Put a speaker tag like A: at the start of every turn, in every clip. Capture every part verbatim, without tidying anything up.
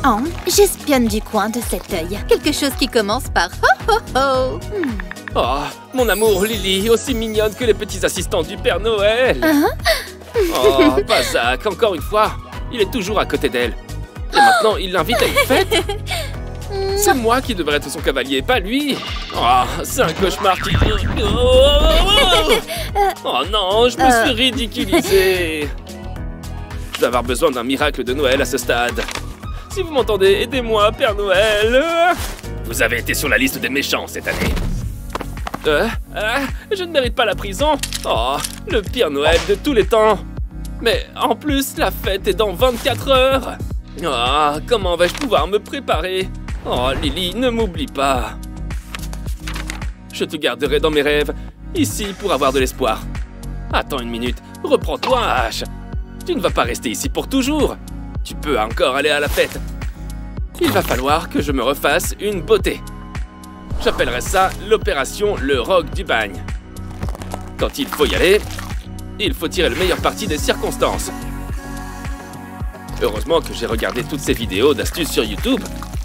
A: Oh, j'espionne du coin de cet œil. Quelque chose qui commence par ho ho ho. Hmm.
B: Oh, mon amour, Lily, aussi mignonne que les petits assistants du Père Noël.
A: Uh-huh.
B: Oh, pas Zach, encore une fois. Il est toujours à côté d'elle. Et maintenant, il l'invite à une fête. C'est moi qui devrais être son cavalier, pas lui. Oh, c'est un cauchemar qui... Oh, oh, oh. Oh non, je me
A: Euh.
B: suis ridiculisé. Je vais avoir besoin d'un miracle de Noël à ce stade. Si vous m'entendez, aidez-moi, Père Noël. Vous avez été sur la liste des méchants cette année. Euh, euh, je ne mérite pas la prison. Oh, le pire Noël de tous les temps. Mais en plus, la fête est dans vingt-quatre heures. Oh, comment vais-je pouvoir me préparer? Oh, Lily, ne m'oublie pas. Je te garderai dans mes rêves, ici pour avoir de l'espoir. Attends une minute, reprends-toi, Ash. Tu ne vas pas rester ici pour toujours. Tu peux encore aller à la fête. Il va falloir que je me refasse une beauté. J'appellerai ça l'opération Le Roc du Bagne. Quand il faut y aller, il faut tirer le meilleur parti des circonstances. Heureusement que j'ai regardé toutes ces vidéos d'astuces sur YouTube.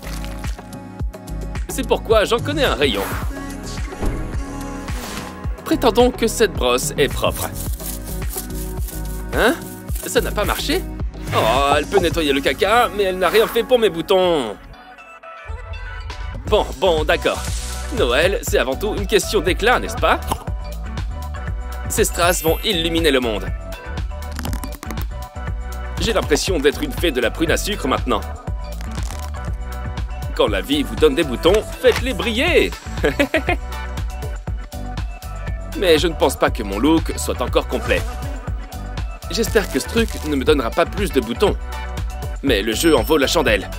B: C'est pourquoi j'en connais un rayon. Prétendons que cette brosse est propre. Hein? Ça n'a pas marché? Oh, elle peut nettoyer le caca, mais elle n'a rien fait pour mes boutons. Bon, bon, d'accord. Noël, c'est avant tout une question d'éclat, n'est-ce pas? Ces strass vont illuminer le monde. J'ai l'impression d'être une fée de la prune à sucre maintenant. Quand la vie vous donne des boutons, faites-les briller. Mais je ne pense pas que mon look soit encore complet. J'espère que ce truc ne me donnera pas plus de boutons. Mais le jeu en vaut la chandelle.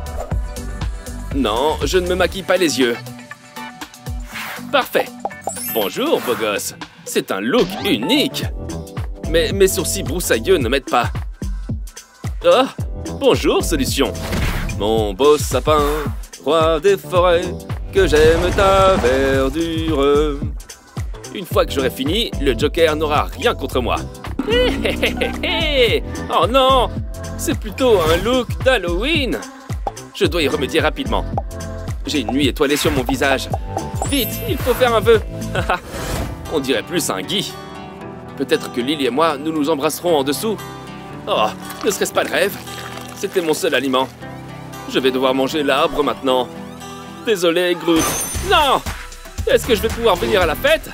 B: Non, je ne me maquille pas les yeux. Parfait. Bonjour, beau gosse. C'est un look unique. Mais mes sourcils broussailleux ne m'aident pas. Oh, bonjour, solution. Mon beau sapin, roi des forêts, que j'aime ta verdure. Une fois que j'aurai fini, le Joker n'aura rien contre moi. Hé hé hé hé! Oh non! C'est plutôt un look d'Halloween. Je dois y remédier rapidement. J'ai une nuit étoilée sur mon visage. Vite, il faut faire un vœu. On dirait plus un Guy. Peut-être que Lily et moi, nous nous embrasserons en dessous. Oh, ne serait-ce pas le rêve? C'était mon seul aliment. Je vais devoir manger l'arbre maintenant. Désolé, Groot. Non! Est-ce que je vais pouvoir venir à la fête?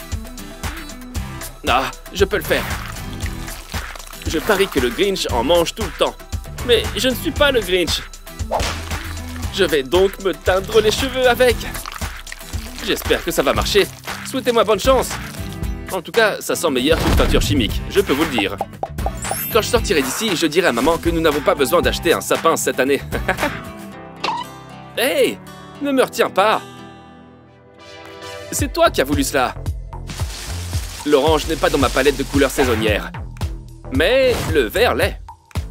B: Ah, je peux le faire. Je parie que le Grinch en mange tout le temps. Mais je ne suis pas le Grinch. Je vais donc me teindre les cheveux avec. J'espère que ça va marcher. Souhaitez-moi bonne chance. En tout cas, ça sent meilleur qu'une peinture chimique, je peux vous le dire. Quand je sortirai d'ici, je dirai à maman que nous n'avons pas besoin d'acheter un sapin cette année. Hey! Ne me retiens pas! C'est toi qui as voulu cela. L'orange n'est pas dans ma palette de couleurs saisonnières. Mais le vert l'est.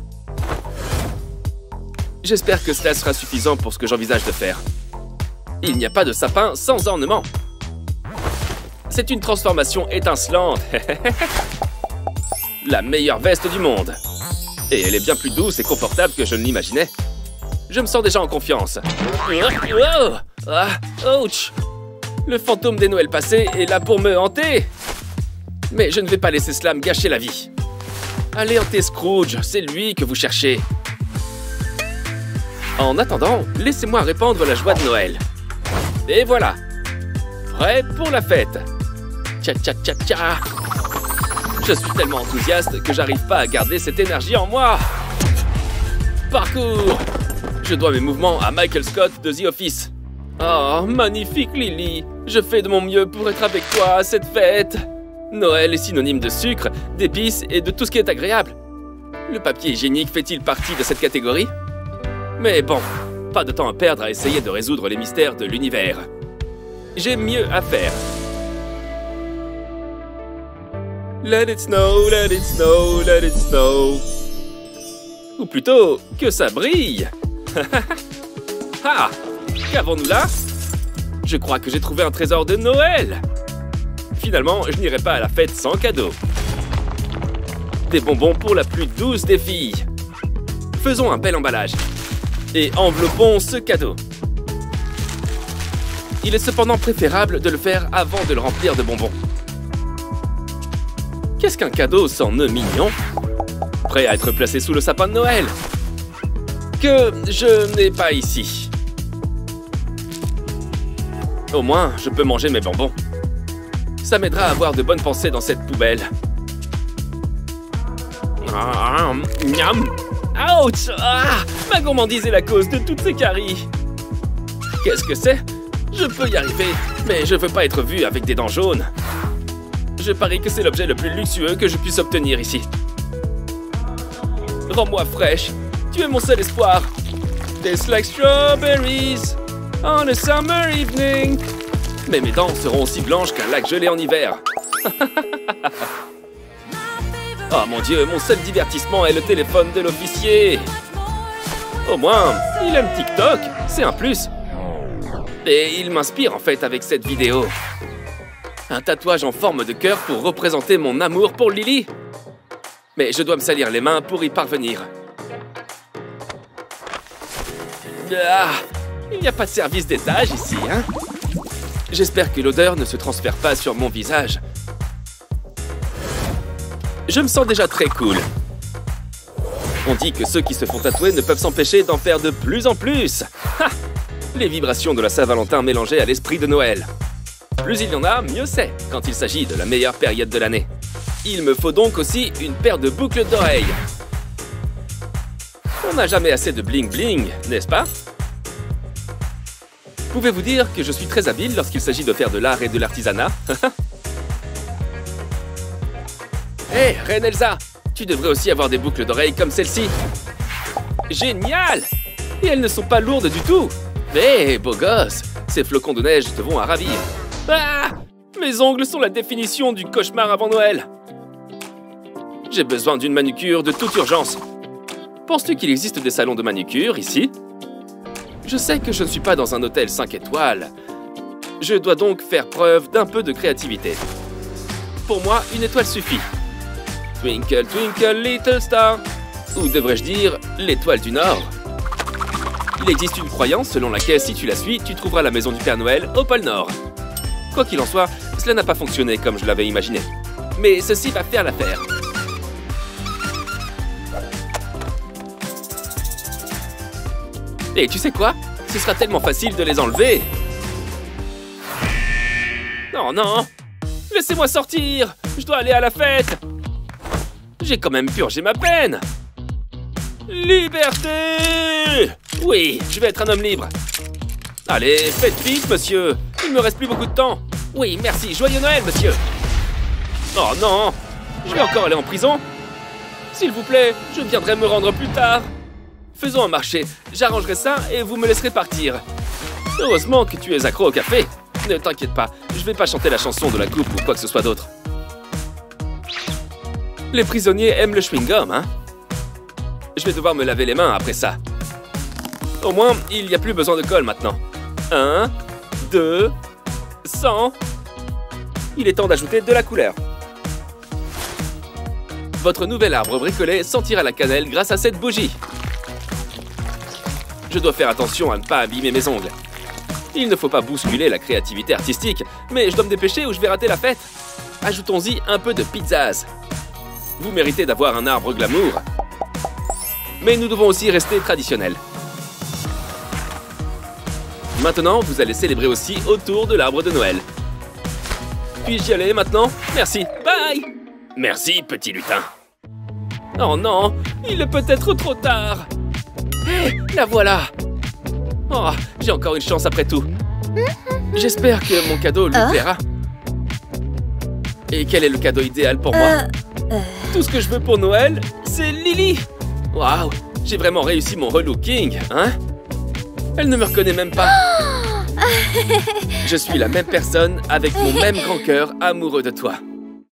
B: J'espère que cela sera suffisant pour ce que j'envisage de faire. Il n'y a pas de sapin sans ornement. C'est une transformation étincelante. La meilleure veste du monde. Et elle est bien plus douce et confortable que je ne l'imaginais. Je me sens déjà en confiance. Oh, ah, ouch. Le fantôme des Noëls passés est là pour me hanter. Mais je ne vais pas laisser cela me gâcher la vie. Allez hanter Scrooge, c'est lui que vous cherchez. En attendant, laissez-moi répandre la joie de Noël. Et voilà. Prêt pour la fête. Tcha tcha tcha tcha. Je suis tellement enthousiaste que j'arrive pas à garder cette énergie en moi. Parcours. Je dois mes mouvements à Michael Scott de The Office. Oh, magnifique Lily. Je fais de mon mieux pour être avec toi à cette fête. Noël est synonyme de sucre, d'épices et de tout ce qui est agréable. Le papier hygiénique fait-il partie de cette catégorie? Mais bon, pas de temps à perdre à essayer de résoudre les mystères de l'univers. J'ai mieux à faire. Let it snow, let it snow, let it snow. Ou plutôt, que ça brille. Ah, qu'avons-nous là? Je crois que j'ai trouvé un trésor de Noël. Finalement, je n'irai pas à la fête sans cadeau. Des bonbons pour la plus douce des filles. Faisons un bel emballage. Et enveloppons ce cadeau. Il est cependant préférable de le faire avant de le remplir de bonbons. Qu'est-ce qu'un cadeau sans nœud mignon? Prêt à être placé sous le sapin de Noël? Que je n'ai pas ici. Au moins, je peux manger mes bonbons. Ça m'aidera à avoir de bonnes pensées dans cette poubelle. Ah, miam. Ouch! Ah, ma gourmandise est la cause de toutes ces caries. Qu'est-ce que c'est? Je peux y arriver, mais je veux pas être vu avec des dents jaunes. Je parie que c'est l'objet le plus luxueux que je puisse obtenir ici. Rends-moi fraîche. Tu es mon seul espoir. Tastes like strawberries on a summer evening. Mais mes dents seront aussi blanches qu'un lac gelé en hiver. Oh mon Dieu, mon seul divertissement est le téléphone de l'officier. Au moins, il aime TikTok, c'est un plus. Et il m'inspire en fait avec cette vidéo. Un tatouage en forme de cœur pour représenter mon amour pour Lily. Mais je dois me salir les mains pour y parvenir. Ah, il n'y a pas de service d'étage ici, hein? J'espère que l'odeur ne se transfère pas sur mon visage. Je me sens déjà très cool. On dit que ceux qui se font tatouer ne peuvent s'empêcher d'en faire de plus en plus. Ha! Les vibrations de la Saint-Valentin mélangées à l'esprit de Noël. Plus il y en a, mieux c'est, quand il s'agit de la meilleure période de l'année. Il me faut donc aussi une paire de boucles d'oreilles. On n'a jamais assez de bling-bling, n'est-ce pas? Pouvez-vous dire que je suis très habile lorsqu'il s'agit de faire de l'art et de l'artisanat? Hé, hey, Reine Elsa, tu devrais aussi avoir des boucles d'oreilles comme celle-ci. Génial! Et elles ne sont pas lourdes du tout. Hé, hey, beau gosse, ces flocons de neige te vont à ravir. Ah! Mes ongles sont la définition du cauchemar avant Noël. J'ai besoin d'une manucure de toute urgence. Penses-tu qu'il existe des salons de manucure ici? Je sais que je ne suis pas dans un hôtel cinq étoiles. Je dois donc faire preuve d'un peu de créativité. Pour moi, une étoile suffit. Twinkle, twinkle, little star. Ou devrais-je dire, l'étoile du Nord. Il existe une croyance selon laquelle si tu la suis, tu trouveras la maison du Père Noël au pôle Nord. Quoi qu'il en soit, cela n'a pas fonctionné comme je l'avais imaginé. Mais ceci va faire l'affaire. Et tu sais quoi? Ce sera tellement facile de les enlever. Non, non. Laissez-moi sortir. Je dois aller à la fête. J'ai quand même purgé ma peine. Liberté! Oui, je vais être un homme libre. Allez, faites vite, monsieur. Il me reste plus beaucoup de temps. Oui, merci. Joyeux Noël, monsieur. Oh non. Je vais encore aller en prison. S'il vous plaît, je viendrai me rendre plus tard. Faisons un marché. J'arrangerai ça et vous me laisserez partir. Heureusement que tu es accro au café. Ne t'inquiète pas, je vais pas chanter la chanson de la coupe ou quoi que ce soit d'autre. Les prisonniers aiment le chewing-gum, hein? Je vais devoir me laver les mains après ça. Au moins, il n'y a plus besoin de colle maintenant. Un, deux, cent. Il est temps d'ajouter de la couleur. Votre nouvel arbre bricolé sentira la cannelle grâce à cette bougie. Je dois faire attention à ne pas abîmer mes ongles. Il ne faut pas bousculer la créativité artistique, mais je dois me dépêcher ou je vais rater la fête. Ajoutons-y un peu de pizzazz. Vous méritez d'avoir un arbre glamour. Mais nous devons aussi rester traditionnels. Maintenant, vous allez célébrer aussi autour de l'arbre de Noël. Puis-je y aller maintenant? Merci. Bye! Merci, petit lutin. Oh non, il est peut-être trop tard. Hé, hey, la voilà. Oh, j'ai encore une chance après tout. J'espère que mon cadeau lui
A: oh.
B: plaira. Et quel est le cadeau idéal pour moi?
A: euh, euh...
B: Tout ce que je veux pour Noël, c'est Lily. Waouh, j'ai vraiment réussi mon relooking, hein? Elle ne me reconnaît même pas. Je suis la même personne avec mon même grand cœur amoureux de toi.